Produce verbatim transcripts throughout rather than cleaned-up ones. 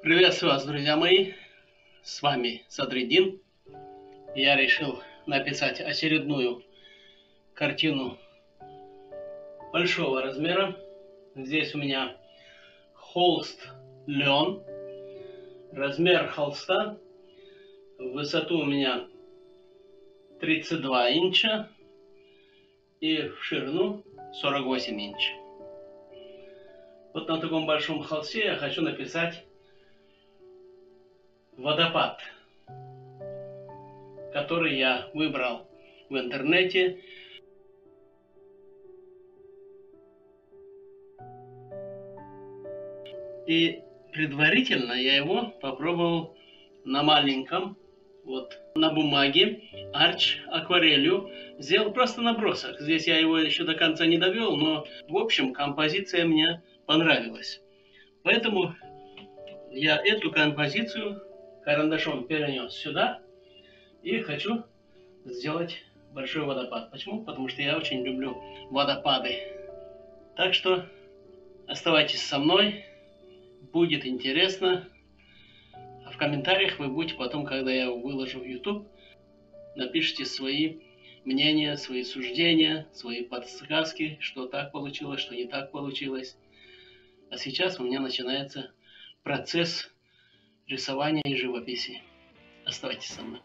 Приветствую вас, друзья мои, с вами Садриддин. Я решил написать очередную картину большого размера. Здесь у меня холст лен, размер холста, в высоту у меня тридцать два инча и в ширину сорок восемь инч. Вот на таком большом холсте я хочу написать водопад, который я выбрал в интернете. И предварительно я его попробовал на маленьком, вот на бумаге, арч акварелью. Сделал просто набросок. Здесь я его еще до конца не довел, но в общем композиция мне понравилась. Поэтому я эту композицию карандашом перенес сюда и хочу сделать большой водопад. Почему? Потому что я очень люблю водопады. Так что оставайтесь со мной. Будет интересно. А в комментариях вы будете потом, когда я его выложу в YouTube, напишите свои мнения, свои суждения, свои подсказки, что так получилось, что не так получилось. А сейчас у меня начинается процесс рисования и живописи. Оставайтесь со мной.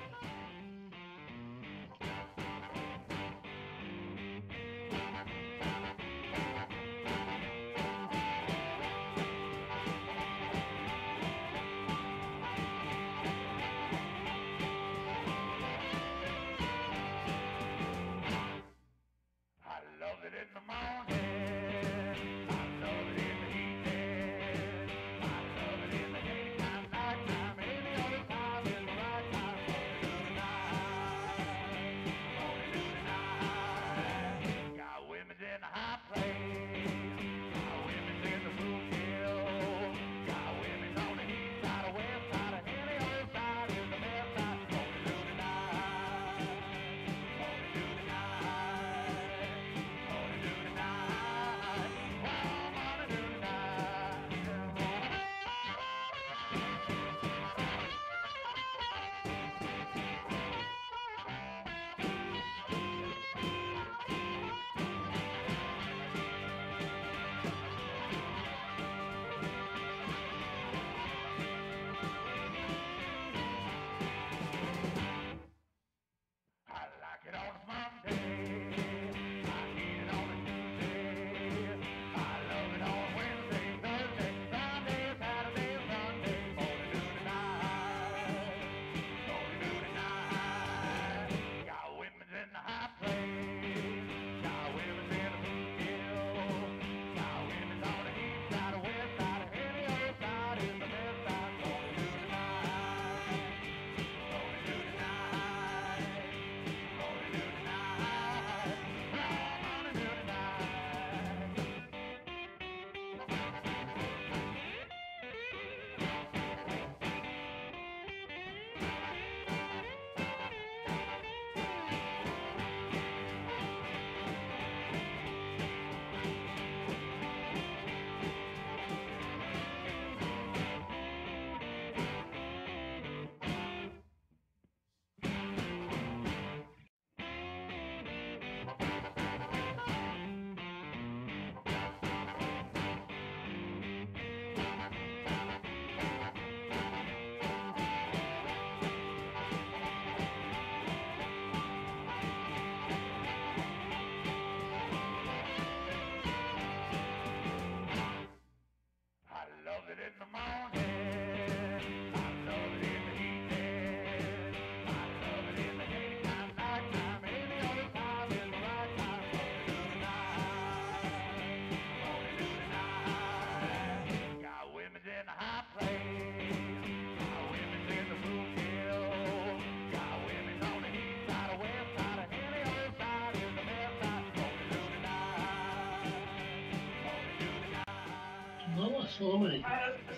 Сломай.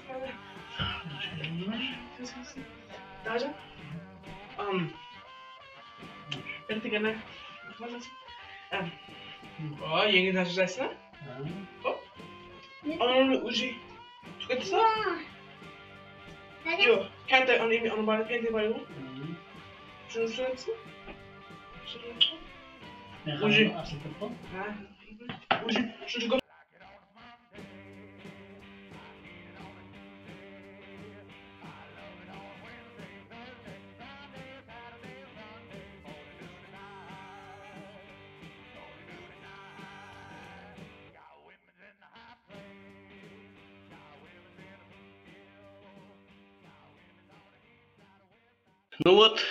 Даже? Um, Berarti mana sih? Um, oh, yang ini nasi rasanya? Oh, oh, uji. Suka itu? Jo, kan inte om ni om bara kan inte bara jo. Мгм. Что что это? Что это? Я Уже. хочу асфальтопол. А. Уже что же Ну вот,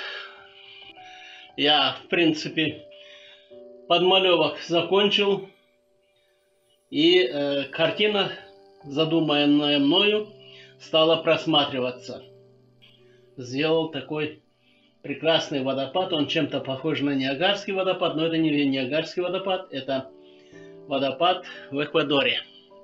я, в принципе, подмалевок закончил. И э, картина, задуманная мною, стала просматриваться. Сделал такой прекрасный водопад. Он чем-то похож на Ниагарский водопад, но это не Ниагарский водопад, это водопад в Эквадоре.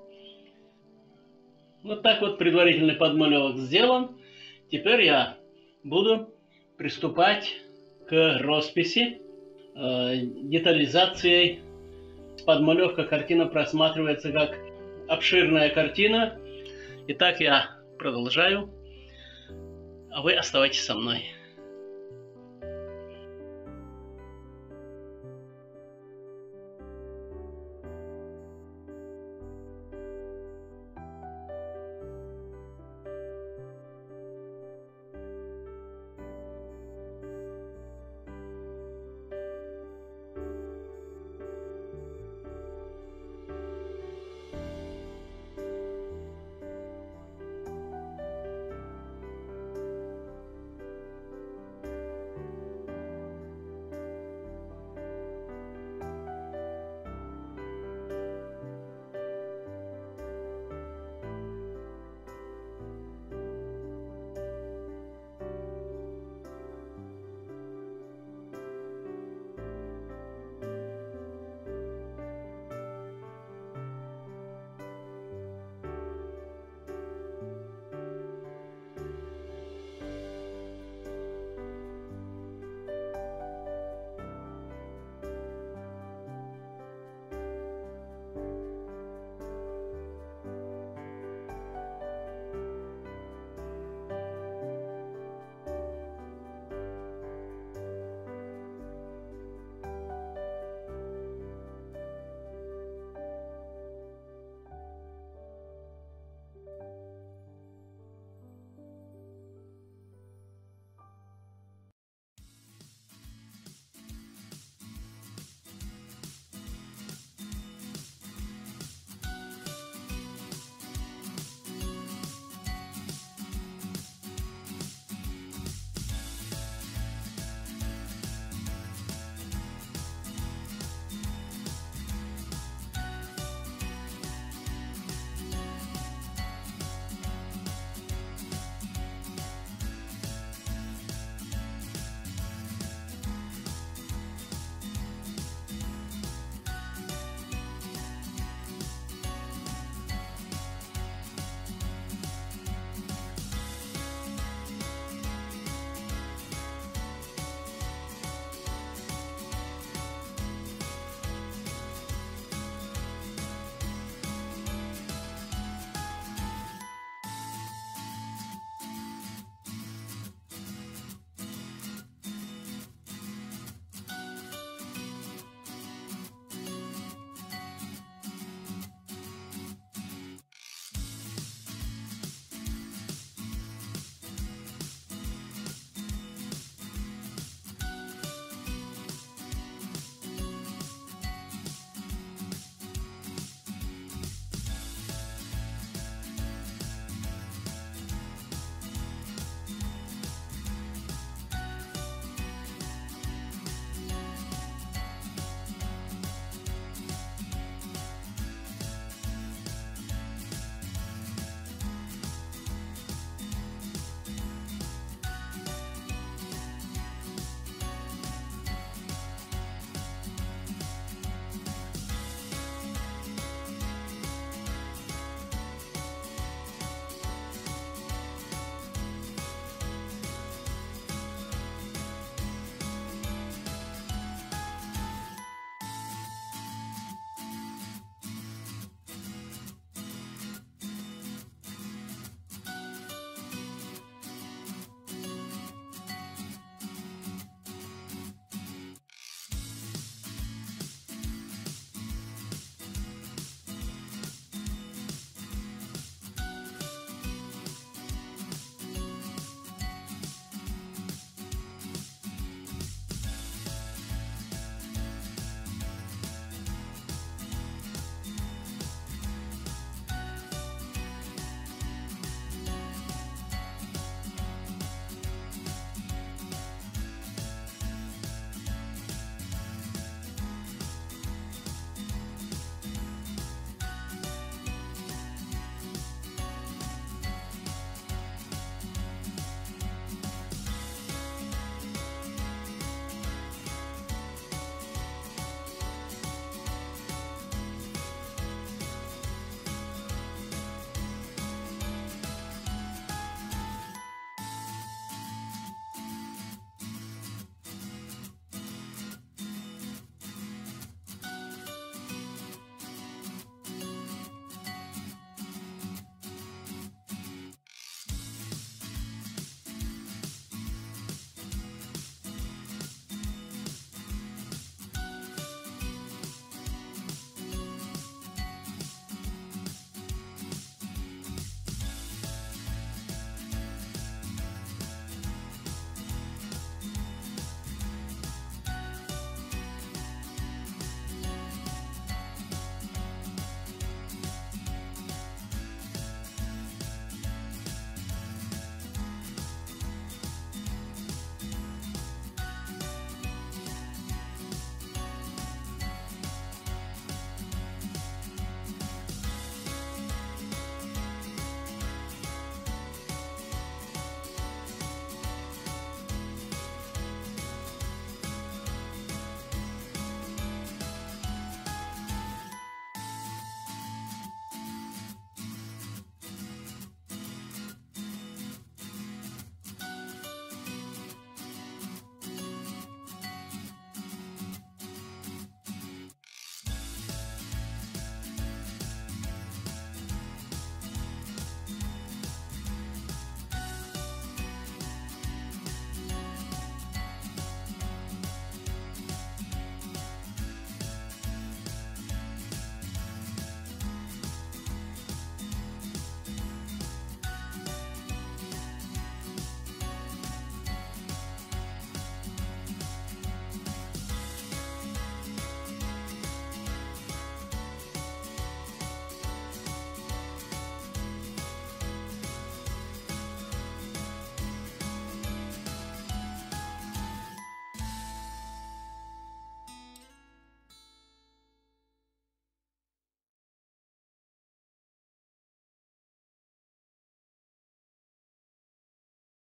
Вот так вот предварительный подмалевок сделан. Теперь я буду приступать к росписи, э, детализацией. Подмалевка картина просматривается как обширная картина. Итак, я продолжаю, а вы оставайтесь со мной.